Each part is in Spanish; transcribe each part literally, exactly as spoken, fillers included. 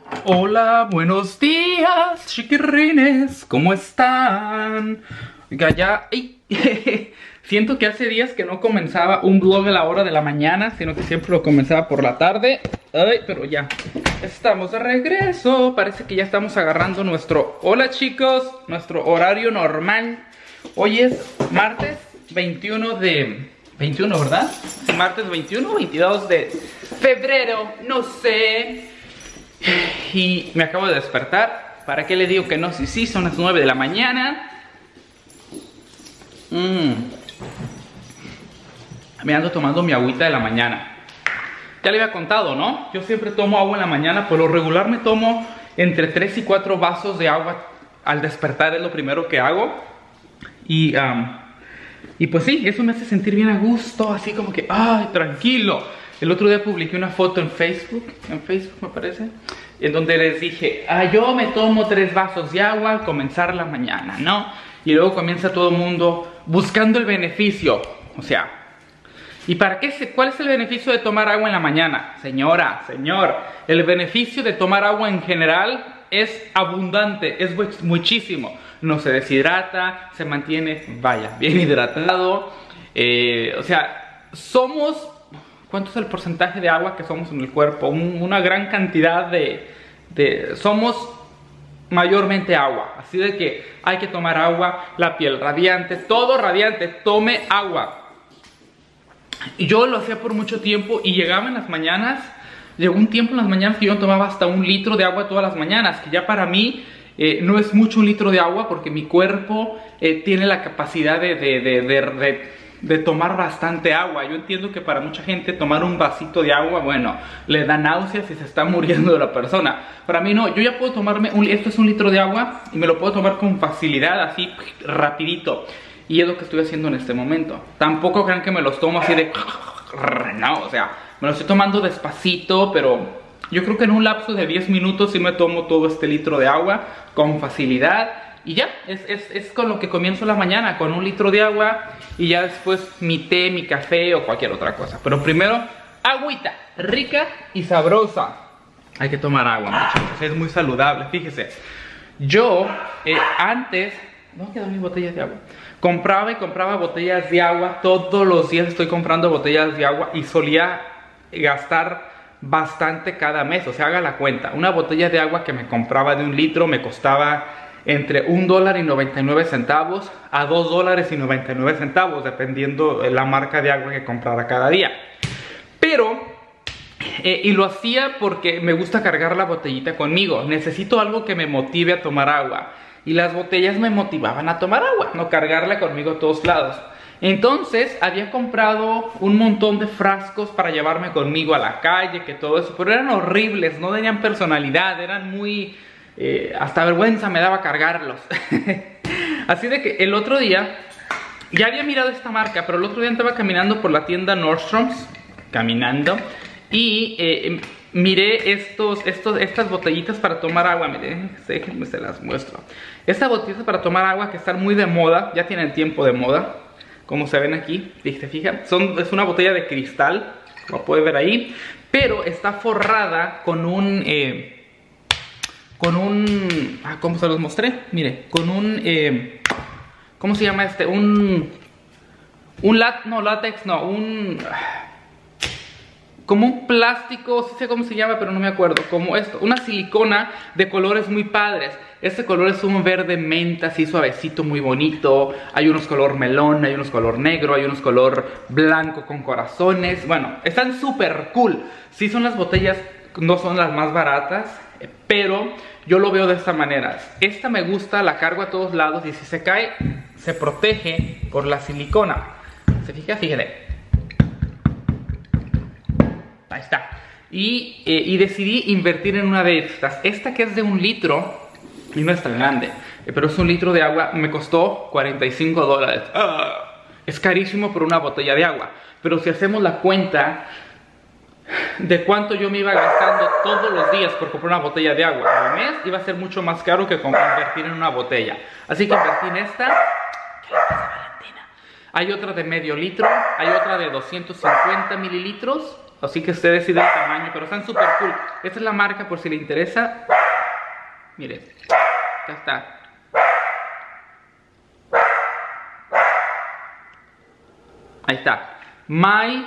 Hola, buenos días, chiquirrines, ¿cómo están? Oiga, ya, ay, siento que hace días que no comenzaba un vlog a la hora de la mañana, sino que siempre lo comenzaba por la tarde. Ay, pero ya, estamos de regreso, parece que ya estamos agarrando nuestro, hola chicos, nuestro horario normal. Hoy es martes veintiuno de, veintiuno, ¿verdad? Sí, martes veintiuno, veintidós de febrero, no sé. Y me acabo de despertar. ¿Para qué le digo que no? Sí, sí, son las nueve de la mañana. mm. Me ando tomando mi agüita de la mañana. Ya le había contado, ¿no? Yo siempre tomo agua en la mañana. Por lo regular me tomo entre tres y cuatro vasos de agua al despertar, es lo primero que hago. Y, um, y pues sí, eso me hace sentir bien a gusto. Así como que, ay, tranquilo. El otro día publiqué una foto en Facebook, en Facebook me parece, en donde les dije, ah, yo me tomo tres vasos de agua al comenzar la mañana, ¿no? Y luego comienza todo el mundo buscando el beneficio. O sea, ¿y para qué se, cuál es el beneficio de tomar agua en la mañana? Señora, señor, el beneficio de tomar agua en general es abundante, es muchísimo. No se deshidrata, se mantiene, vaya, bien hidratado. Eh, o sea, somos... ¿Cuánto es el porcentaje de agua que somos en el cuerpo? Un, una gran cantidad de, de... Somos mayormente agua. Así de que hay que tomar agua. La piel radiante, todo radiante. Tome agua. Y yo lo hacía por mucho tiempo y llegaba en las mañanas. Llegó un tiempo en las mañanas que yo tomaba hasta un litro de agua todas las mañanas. Que ya para mí eh, no es mucho un litro de agua porque mi cuerpo eh, tiene la capacidad de... de, de, de, de de tomar bastante agua. Yo entiendo que para mucha gente tomar un vasito de agua, bueno, le da náuseas y se está muriendo la persona. Para mí no, yo ya puedo tomarme, un, esto es un litro de agua y me lo puedo tomar con facilidad, así, rapidito. Y es lo que estoy haciendo en este momento. Tampoco crean que me los tomo así de... No, o sea, me lo estoy tomando despacito, pero yo creo que en un lapso de diez minutos sí me tomo todo este litro de agua con facilidad. Y ya, es, es, es con lo que comienzo la mañana, con un litro de agua y ya después mi té, mi café o cualquier otra cosa. Pero primero, agüita, rica y sabrosa. Hay que tomar agua, muchachos, es muy saludable, fíjese. Yo, eh, antes, ¿dónde quedan mis botellas de agua? Compraba y compraba botellas de agua, todos los días estoy comprando botellas de agua y solía gastar bastante cada mes. O sea, haga la cuenta, una botella de agua que me compraba de un litro me costaba... entre un dólar y noventa y nueve centavos a dos dólares y noventa y nueve centavos, dependiendo de la marca de agua que comprara cada día. Pero, eh, y lo hacía porque me gusta cargar la botellita conmigo. Necesito algo que me motive a tomar agua. Y las botellas me motivaban a tomar agua, no cargarla conmigo a todos lados. Entonces, había comprado un montón de frascos para llevarme conmigo a la calle, que todo eso. Pero eran horribles, no tenían personalidad, eran muy... Eh, hasta vergüenza me daba cargarlos. Así de que el otro día ya había mirado esta marca, pero el otro día estaba caminando por la tienda Nordstrom's, caminando, y eh, miré estos, estos, estas botellitas para tomar agua. Miren, déjenme se las muestro. Estas botellitas para tomar agua que están muy de moda, ya tienen tiempo de moda, como se ven aquí, ¿se fijan? Son, es una botella de cristal, como puede ver ahí, pero está forrada con un... Eh, con un... Ah, ¿cómo se los mostré? Mire, con un... Eh, ¿cómo se llama este? Un... Un lat... No, látex, no, un... Como un plástico, sí sé cómo se llama, pero no me acuerdo. Como esto, una silicona de colores muy padres. Este color es un verde menta, así suavecito, muy bonito. Hay unos color melón, hay unos color negro, hay unos color blanco con corazones. Bueno, están súper cool. Sí son las botellas, no son las más baratas, pero yo lo veo de esta manera. Esta me gusta, la cargo a todos lados y si se cae, se protege por la silicona. ¿Se fija? Fíjate. Ahí está. Y, eh, y decidí invertir en una de estas. Esta que es de un litro, y no es tan grande, eh, pero es un litro de agua, me costó cuarenta y cinco dólares. ¡Ah! Es carísimo por una botella de agua. Pero si hacemos la cuenta de cuánto yo me iba gastando todos los días por comprar una botella de agua al mes, iba a ser mucho más caro que invertir en una botella. Así que invertí en esta. ¿Qué le pasa a Valentina? Hay otra de medio litro, hay otra de doscientos cincuenta mililitros así que usted decide el tamaño, pero están súper cool. Esta es la marca por si le interesa. Miren, ya está. Ahí está, my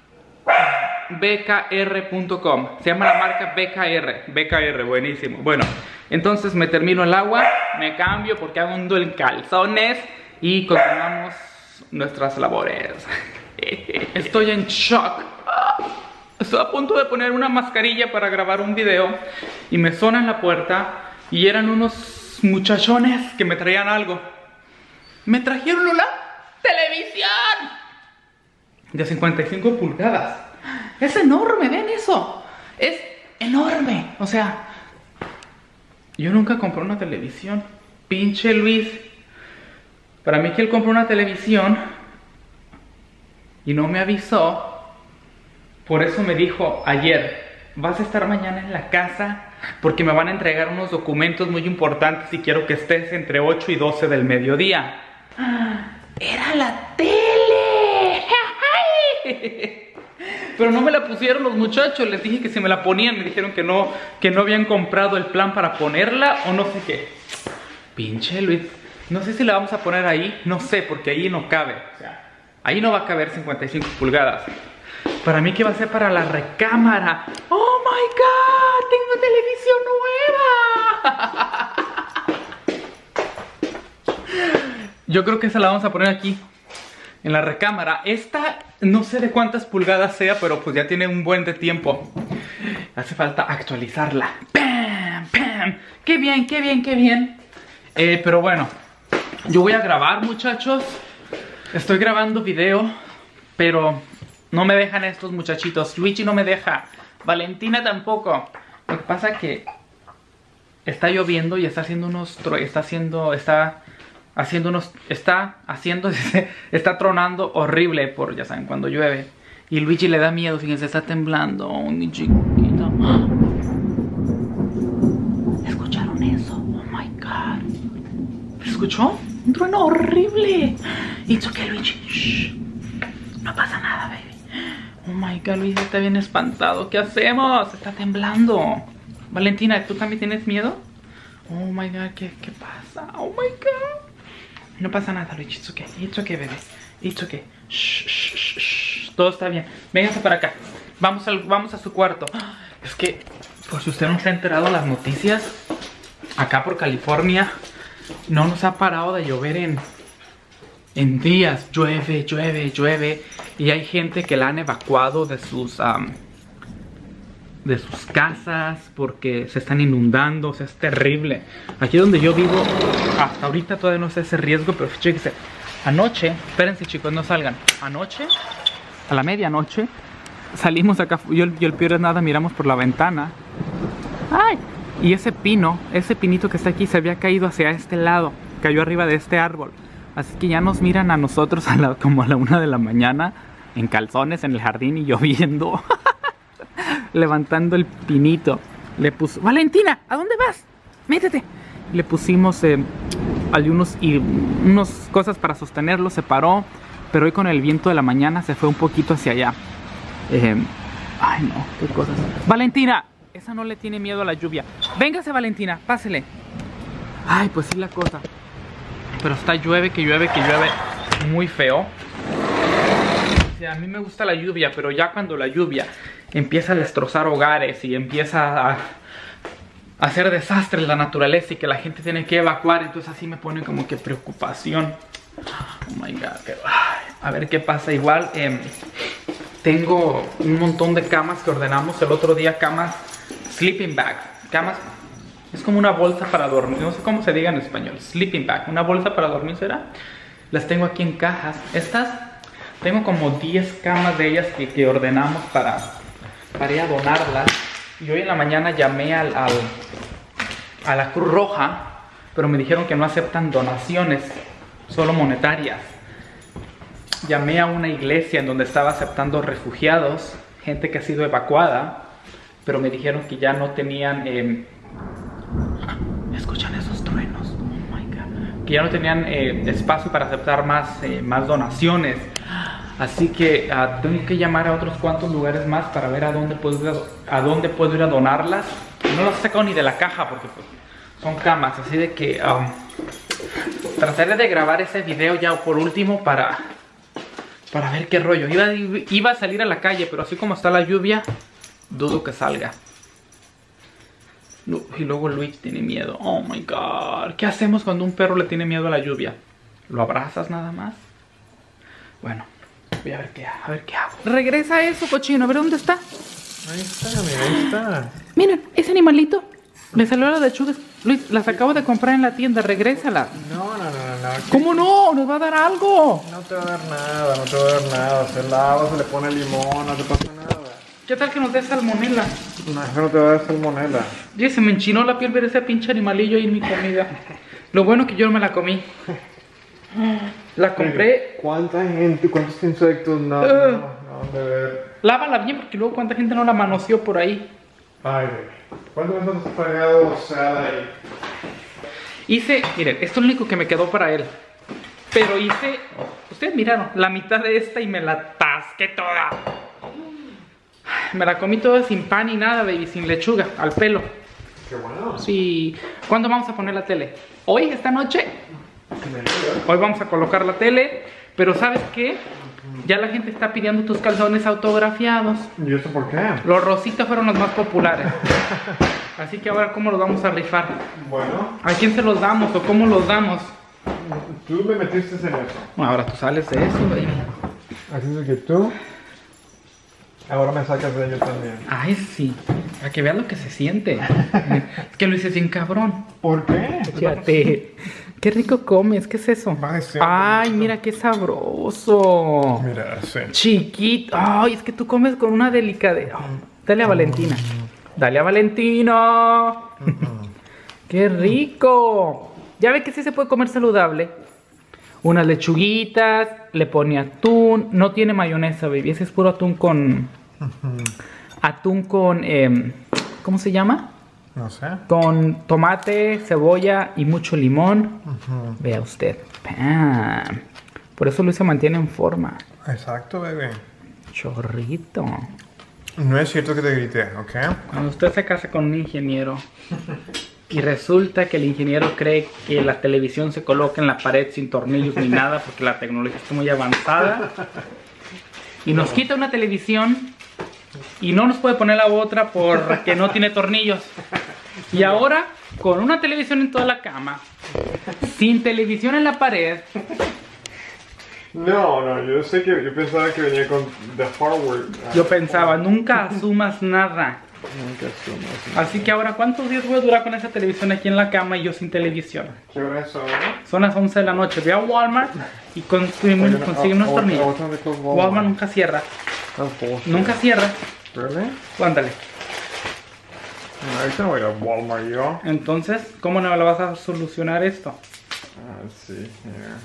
b k r punto com. Se llama la marca B K R. B K R, buenísimo. Bueno, entonces me termino el agua, me cambio porque ando en calzones y continuamos nuestras labores. Estoy en shock. Estoy a punto de poner una mascarilla para grabar un video y me suena en la puerta y eran unos muchachones que me traían algo. Me trajeron una televisión de cincuenta y cinco pulgadas. Es enorme, ven eso. Es enorme. O sea, yo nunca compré una televisión. Pinche Luis. Para mí que él compró una televisión y no me avisó. Por eso me dijo ayer, vas a estar mañana en la casa porque me van a entregar unos documentos muy importantes y quiero que estés entre ocho y doce del mediodía. Era la tele. Pero no me la pusieron los muchachos. Les dije que si me la ponían, me dijeron que no, que no habían comprado el plan para ponerla o no sé qué. Pinche Luis. No sé si la vamos a poner ahí. No sé, porque ahí no cabe. O sea, ahí no va a caber cincuenta y cinco pulgadas. Para mí que va a ser para la recámara. Oh my god, tengo televisión nueva. Yo creo que esa la vamos a poner aquí en la recámara. Esta no sé de cuántas pulgadas sea, pero pues ya tiene un buen de tiempo. Hace falta actualizarla. ¡Pam! ¡Pam! ¡Qué bien, qué bien, qué bien! Eh, pero bueno, yo voy a grabar, muchachos. Estoy grabando video, pero no me dejan estos muchachitos. Luigi no me deja, Valentina tampoco. Lo que pasa es que está lloviendo y está haciendo unos... Está haciendo... Está... haciendo unos, está haciendo, está tronando horrible por, ya saben, cuando llueve. Y Luigi le da miedo, fíjense, está temblando. Oh, mi chiquito. ¿Escucharon eso? Oh my god. ¿Escuchó? Un trueno horrible. It's okay, Luigi. Shh. No pasa nada, baby. Oh my god, Luigi está bien espantado. ¿Qué hacemos? Está temblando. Valentina, ¿tú también tienes miedo? Oh my god, ¿qué, qué pasa? Oh my god. No pasa nada, Luigi, it's okay, it's okay, bebé, it's okay. Shh, shh, shh, shh. Todo está bien. Vénganse para acá. Vamos, al, vamos a su cuarto. Es que, por si usted no se ha enterado de las noticias, acá por California no nos ha parado de llover en, en días. Llueve, llueve, llueve. Y hay gente que la han evacuado de sus... Um, de sus casas porque se están inundando. O sea, es terrible. Aquí donde yo vivo, hasta ahorita todavía no sé ese riesgo, pero fíjense, anoche, espérense chicos, no salgan. Anoche, a la medianoche, salimos acá, yo, yo el peor de nada, miramos por la ventana. ¡Ay! Y ese pino, ese pinito que está aquí se había caído hacia este lado, cayó arriba de este árbol. Así que ya nos miran a nosotros a la, como a la una de la mañana, en calzones, en el jardín y lloviendo. Levantando el pinito. Le puso, Valentina, ¿a dónde vas? Métete. Le pusimos eh, algunos y unas cosas para sostenerlo. Se paró, pero hoy con el viento de la mañana se fue un poquito hacia allá. eh, Ay no, qué cosas. Valentina, esa no le tiene miedo a la lluvia. Véngase, Valentina, pásele. Ay, pues sí la cosa. Pero está llueve, que llueve, que llueve muy feo. O sea, a mí me gusta la lluvia, pero ya cuando la lluvia empieza a destrozar hogares y empieza a, a hacer desastres en la naturaleza y que la gente tiene que evacuar, entonces así me pone como que preocupación. Oh my god, pero, ay, a ver qué pasa. Igual eh, tengo un montón de camas que ordenamos el otro día, camas sleeping bag. Camas, es como una bolsa para dormir, no sé cómo se diga en español, sleeping bag, una bolsa para dormir será. Las tengo aquí en cajas. Estas, tengo como diez camas de ellas que, que ordenamos para, para ir a donarlas. Y hoy en la mañana llamé al, al, a la Cruz Roja, pero me dijeron que no aceptan donaciones, solo monetarias. Llamé a una iglesia en donde estaba aceptando refugiados, gente que ha sido evacuada, pero me dijeron que ya no tenían... Eh, ¿escuchan esos truenos? Oh my God. Que ya no tenían eh, espacio para aceptar más, eh, más donaciones. Así que uh, tengo que llamar a otros cuantos lugares más para ver a dónde puedo ir a, a dónde puedo ir a donarlas. No las he sacado ni de la caja porque pues, son camas, así de que um, trataré de grabar ese video ya por último para, para ver qué rollo. Iba, iba a salir a la calle, pero así como está la lluvia, dudo que salga. Y luego Luis tiene miedo. Oh my god. ¿Qué hacemos cuando un perro le tiene miedo a la lluvia? ¿Lo abrazas nada más? Bueno, voy a ver qué, a ver qué hago. Regresa eso, cochino. A ver dónde está. Ahí está, mira, ahí está. Miren, ese animalito. Me salió la de chudes. Luis, las acabo de comprar en la tienda. Regrésala. No, no, no, no. ¿Cómo no? Nos va a dar algo. No te va a dar nada, no te va a dar nada. Se lava, se le pone limón, no te pasa nada. ¿Qué tal que nos dé salmonela? No, eso no te va a dar salmonela. Oye, se me enchinó la piel ver ese pinche animalillo ahí en mi comida. Lo bueno que yo no me la comí. La compré. ¿Cuánta gente, cuántos insectos? No, Uh. no, no, de ver. Lávala bien porque luego cuánta gente no la manoseó por ahí. Ay, bebé. ¿Cuántos veces has pagado sal ahí? Hice, miren, esto es lo único que me quedó para él. Pero hice, ustedes miraron, la mitad de esta y me la atasqué toda. Me la comí toda sin pan ni nada, baby, sin lechuga, al pelo. Qué bueno. Sí. ¿Cuándo vamos a poner la tele? ¿Hoy, esta noche? Hoy vamos a colocar la tele, pero ¿sabes qué? Ya la gente está pidiendo tus calzones autografiados. ¿Y eso por qué? Los rositas fueron los más populares. Así que ahora, ¿cómo los vamos a rifar? Bueno, ¿A quién se los damos o cómo los damos? tú me metiste en eso. Bueno, ahora tú sales de eso, baby. Así es que tú ahora me sacas de ello también. Ay, sí. Para que veas lo que se siente. Es que lo hice bien cabrón. ¿Por qué? Fíjate. Qué rico comes. ¿Qué es eso? Va a ser Ay, bonito. mira qué sabroso. Mira, sí. Chiquito. Ay, es que tú comes con una delicadeza. Dale a Valentina. Dale a Valentina. Qué rico. Ya ve que sí se puede comer saludable. Unas lechuguitas, le pone atún. No tiene mayonesa, baby. Ese es puro atún con... Atún con... Eh, ¿cómo se llama? No sé. Con tomate, cebolla y mucho limón. Uh-huh. Vea usted. ¡Pam! Por eso Luis se mantiene en forma. Exacto, bebé. Chorrito. No es cierto que te grité, ¿ok? Cuando usted se casa con un ingeniero y resulta que el ingeniero cree que la televisión se coloca en la pared sin tornillos ni nada porque la tecnología está muy avanzada y nos quita una televisión y no nos puede poner la otra porque no tiene tornillos. Y ahora, con una televisión en toda la cama, sin televisión en la pared. No, no, yo sé que yo pensaba que venía con the hardware. Yo pensaba, nunca asumas nada. Nunca asumas. Así que ahora, ¿cuántos días voy a durar con esa televisión aquí en la cama y yo sin televisión? ¿Qué hora es ahora? Son las once de la noche. Voy a Walmart y conseguimos unos tornillos. Walmart nunca cierra. Nunca cierra. ¿Really? Ándale. No, ahorita no voy a Walmart yo. Entonces, ¿cómo no me lo vas a solucionar esto? Ah, sí, yeah.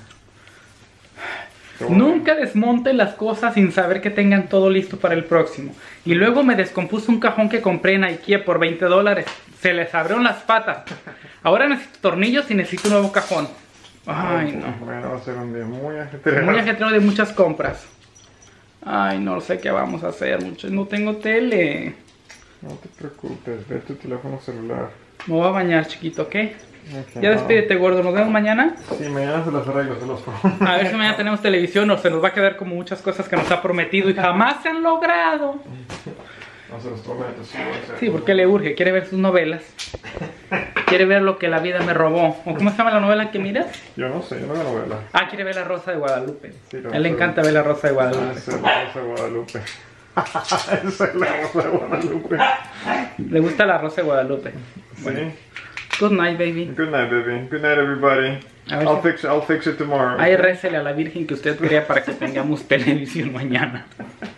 Nunca desmonte las cosas sin saber que tengan todo listo para el próximo. Y luego me descompuso un cajón que compré en IKEA por veinte dólares. Se les abrieron las patas. Ahora necesito tornillos y necesito un nuevo cajón. Ay, no. Bueno, va a ser un día muy ajetreado. Muy ajetreado de muchas compras. Ay, no sé qué vamos a hacer, muchachos. No tengo tele. No te preocupes, ve tu teléfono celular. Me voy a bañar, chiquito, ¿ok? Okay, Ya despídete, gordo. ¿Nos vemos mañana? Sí, mañana se los arreglo, se los pongo. A ver si mañana tenemos televisión o se nos va a quedar como muchas cosas que nos ha prometido y jamás se han logrado. No se los prometo, sí. O sea, Sí, porque le urge. Quiere ver sus novelas. Quiere ver lo que la vida me robó. ¿O cómo se llama la novela que miras? Yo no sé, yo no veo novela. Ah, quiere ver La Rosa de Guadalupe. Sí, la A él le Rosa de- encanta ver La Rosa de Ah, Guadalupe. esa es la Rosa de Guadalupe. Esa es la Rosa de Guadalupe. Le gusta La Rosa de Guadalupe. Sí. Good night, baby. Good night, baby. Good night, everybody. A ver I'll si- fix, I'll fix it tomorrow. Ahí récele a la Virgen que usted crea para que tengamos televisión mañana.